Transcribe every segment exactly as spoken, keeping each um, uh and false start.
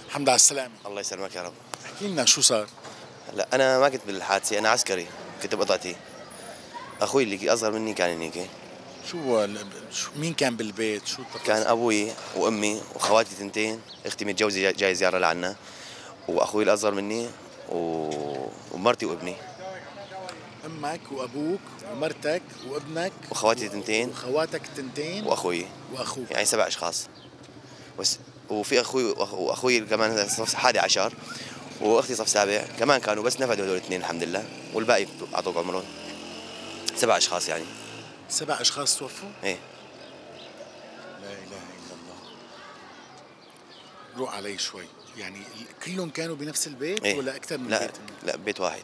الحمد على السلامة. الله يسلمك يا رب. احكي لنا شو صار؟ لا انا ما كنت بالحادثه، انا عسكري كنت بقطعتي. اخوي اللي اصغر مني كان هيك. شو, ال- شو مين كان بالبيت؟ شو كان التفاصيل؟ ابوي وامي واخواتي ثنتين، اختي متجوزه جاي جاي زياره لعنا، واخوي الاصغر مني و... ومرتي وابني امك وابوك ومرتك وابنك واخواتي ثنتين وخواتك التنتين واخوي، واخوك. يعني سبع اشخاص. بس وفي اخوي وأخ- واخوي كمان صف حادي عشر، واختي صف سابع كمان كانوا، بس نفدوا هذول الاثنين الحمد لله، والباقي اعطوك عمرهم. سبع اشخاص يعني. سبع اشخاص توفوا؟ ايه. لا اله الا الله. روق علي شوي، يعني ال- كلهم كانوا بنفس البيت ايه. ولا اكثر من لا بيت؟ لا بيت واحد.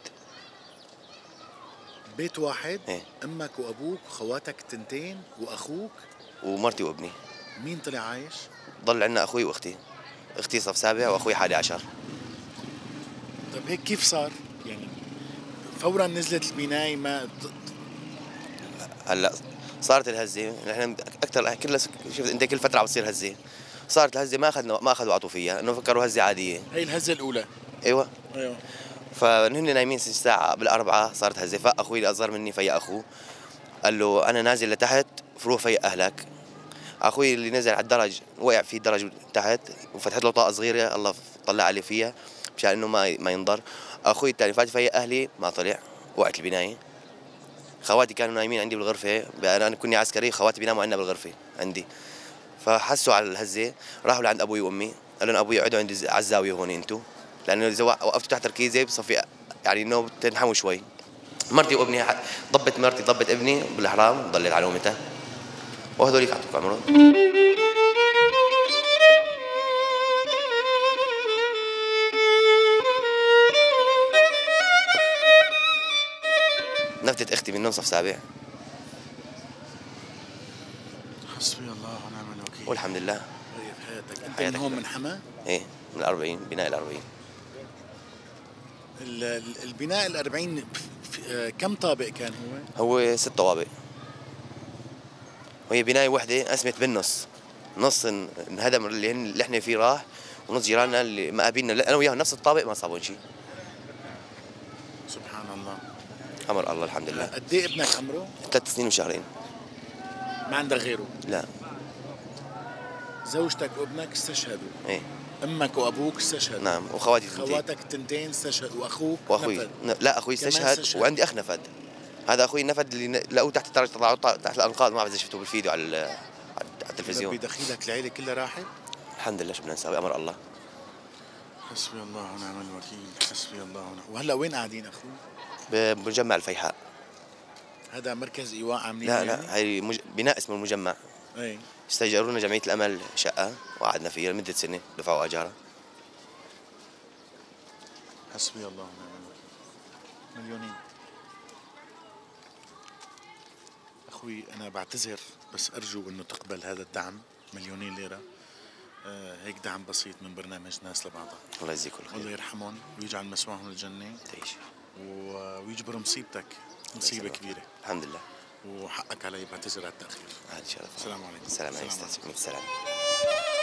بيت واحد؟ ايه. امك وابوك وخواتك التنتين واخوك. ومرتي وابني. مين طلع عايش؟ ضل عندنا اخوي واختي. اختي صف سابع واخوي حادي عشر. طيب هيك كيف صار؟ يعني فورا نزلت البناية ما هلا صارت الهزه، نحن اكثر كل شفت انت كل فتره عم بتصير هزه. صارت الهزه ما اخذنا ما اخذوا عطوا فيها، انه فكروا هزه عاديه. هي الهزة الأولى. ايوه. ايوه. فنحن نايمين الساعه بالاربعه صارت هزه، فاخوي اللي اصغر مني فيا اخوه، قال له انا نازل لتحت روح فيا اهلك. اخوي اللي نزل على الدرج وقع في درج تحت، وفتحت له طاقه صغيره الله طلع عليه فيها مشان انه ما ما ينضر. اخوي الثاني فات فيا اهلي ما طلع، وقعت البنايه. خواتي كانوا نايمين عندي بالغرفه، انا كني عسكري، خواتي بيناموا عندنا بالغرفه عندي. فحسوا على الهزه، راحوا لعند ابوي وامي، قالوا لهم ابوي اقعدوا عندي على الزاويه هون انتم، لانه اذا وقفتوا تحت تركيزه بصفي يعني انه بتنحموا شوي. مرتي وابني ضبت مرتي ضبت ابني بالاحرام، ضلت على نومتها، وهذوليك اعطوك عمرهم. نفتت اختي من نصف سابع. حسبي الله ونعم الوكيل. والحمد لله. طيب حياتك انت حياتك من هون الله. من حما؟ ايه من الأربعين، بناء الأربعين. ال- ال- البناء الأربعين في- آه، كم طابق كان هو؟ هو ست طوابق، وهي بناية وحدة قسمت بالنص، نص ان- انهدم اللي هن اللي احنا فيه راح، ونص جيراننا اللي مقابلنا لا، انا وياهم نفس الطابق ما صابون شيء. سبحان الله. امر الله الحمد لله. قد ايه ابنك عمره؟ ثلاث سنين وشهرين. ما عندك غيره؟ لا. زوجتك وابنك استشهدوا. ايه. امك وابوك استشهدوا. نعم وخواتي اثنتين. خواتك التنتين استشهدوا واخوك واخوي نفد. ن- لا اخوي كمان استشهد، استشهد. وعندي اخ نفد. هذا اخوي النفد اللي ن- لقوه تحت الدرج، طلعوه ط- تحت الانقاض، ما بعرف اذا شفتوه بالفيديو على ال- على التلفزيون. ربي دخيلك العيلة كلها راحت؟ الحمد لله، شو بدنا نسوي، امر الله. حسبي الله ونعم الوكيل. حسبي الله ونعم. وهلا وين قاعدين اخوي؟ بمجمع الفيحاء. هذا مركز ايواء عاملين لا يعني؟ لا، هي مج... بناء اسمه المجمع. اي. استاجرونا جمعية الأمل شقة وقعدنا فيها لمدة سنة، دفعوا أجارها. حسبي الله ونعم الوكيل. مليونين. اخوي انا بعتذر، بس ارجو انه تقبل هذا الدعم، مليونين ليرة. آه هيك دعم بسيط من برنامج ناس لبعضها. الله يجزيكم الله الخير. يرحمهم ويجعل مسواهم الجنة تعيش. و- ويجبر مصيبتك، مصيبة كبيرة. الحمد لله. وحقك علي، بعتذر على التأخير. هذا شرف. السلام عليكم. السلام عليكم. السلام عليكم. السلام.